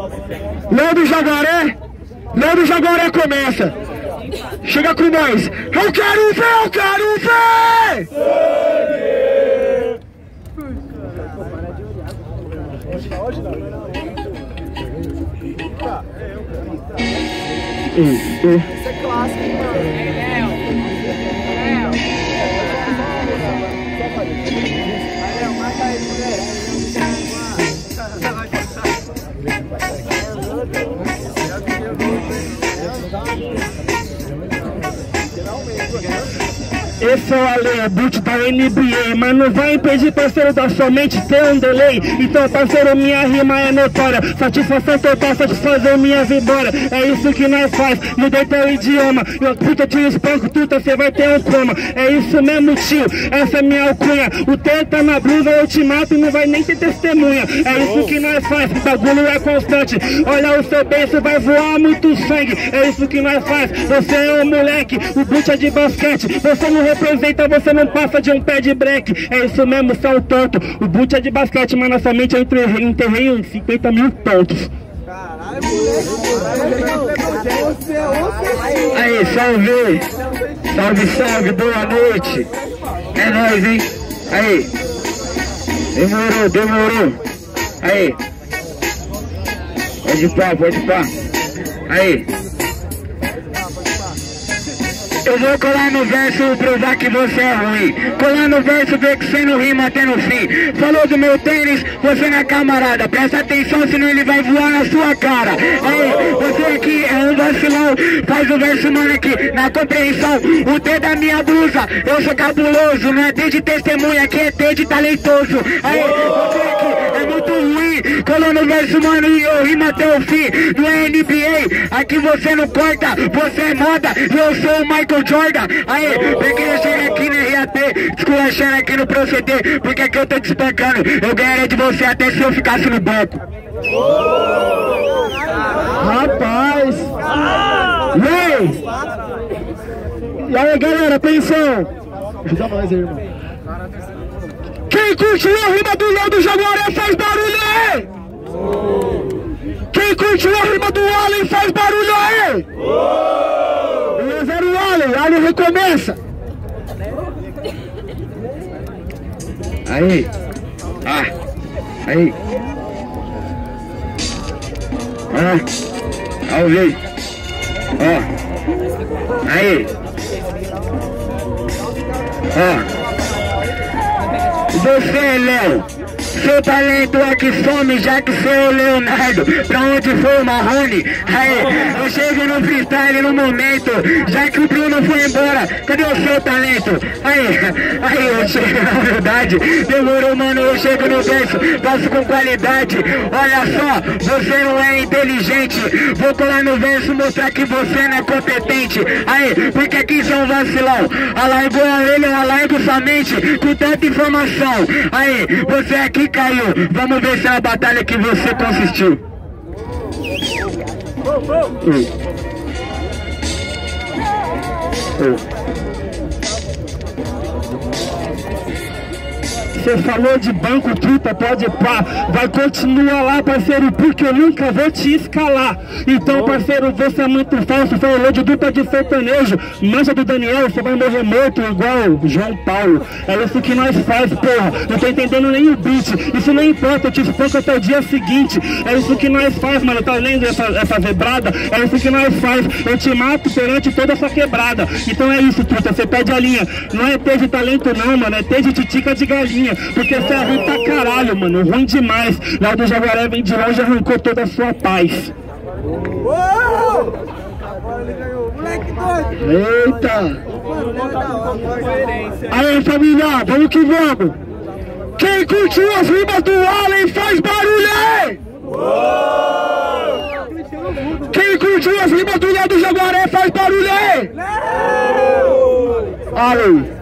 Léo do Jaguaré. Léo do Jaguaré começa. Chega com nós. Eu quero ver, eu quero ver! Isso é clássico, mano. Esse é o Ale, boot da NBA, mas não vai impedir, parceiro, da sua mente ter um delay. Então, parceiro, minha rima é notória, satisfação total, satisfazer minha vitória. É isso que nós faz, mudei teu idioma. Eu puta, eu te espanco, tuta, cê vai ter um coma. É isso mesmo, tio, essa é minha alcunha. O teu tá na blusa, eu te mato e não vai nem ter testemunha. É isso que nós faz, o bagulho é constante. Olha o seu beijo, vai voar muito sangue. É isso que nós faz, você é um moleque, o boot é de basquete. Você não representa, você não passa de um pé de break. É isso mesmo, você é um tonto. O boot é de basquete, mas na sua mente eu enterrei uns 50 mil tontos. Aí, salve! Salve, salve, boa noite! É nóis, hein? Aí! Demorou, demorou! Aí! Pode pá, pode pá! Aí! Eu vou colar no verso provar que você é ruim. Colar no verso ver que você não rima até no fim. Falou do meu tênis, você não é camarada. Presta atenção, senão ele vai voar na sua cara. Aí, você aqui é um vacilão. Faz o verso, mano, aqui na compreensão. O T da minha blusa, eu sou cabuloso. Não é T de testemunha, aqui é T de talentoso. Aí, você aqui é muito ruim. Colou no verso, mano, e eu rimo até o fim. Não é NBA, aqui você não corta. Você é moda, e eu sou o Michael Jordan. Aí, peguei a chegar aqui no RAP, esculachando aqui no proceder, porque aqui eu tô te espancando. Eu ganharia de você até se eu ficasse no banco. Rapaz! E aí, galera, atenção! Ajuda mais aí, irmão. Quem curtiu a rima do Léo do Jaguaré faz barulho aí! Quem curtiu a rima do Allen faz barulho aí! Allen recomeça! Aí! Ah! Aí! Ah! Ouvi! Ó! Aí! Ó! Você, Léo! Seu talento aqui some, já que você é o Leonardo. Pra onde foi o Marrone? Aí, eu chego no freestyle no momento. Já que o Bruno foi embora, cadê o seu talento? Aí eu chego na verdade. Demorou, mano, eu chego no verso, passo com qualidade. Olha só, você não é inteligente. Vou colar no verso, mostrar que você não é competente. Aí, porque aqui são vacilão. Alargou a orelha, alargo sua mente com tanta informação. Aí, você aqui caiu, vamos ver se é a batalha que você consistiu. Você falou de banco, truta, pode pá. Vai continuar lá, parceiro, porque eu nunca vou te escalar. Então, parceiro, você é muito falso. Falou de dupla de sertanejo. Mancha do Daniel, você vai morrer morto igual João Paulo. É isso que nós faz, porra. Não tô entendendo nem o beat. Isso não importa, eu te espanco até o dia seguinte. É isso que nós faz, mano. Tá lendo essa zebrada? É isso que nós faz. Eu te mato perante toda essa quebrada. Então é isso, truta, você perde a linha. Não é ter de talento não, mano. É ter de titica de galinha. Porque você é ruim pra caralho, mano, ruim demais. Léo do Jaguaré vem de longe e arrancou toda a sua paz. Eita! Aí, família, vamos que vamos! Quem curtiu as rimas do Allen faz barulho aí! Quem curtiu as rimas do Léo do Jaguaré faz barulho aí! Allen!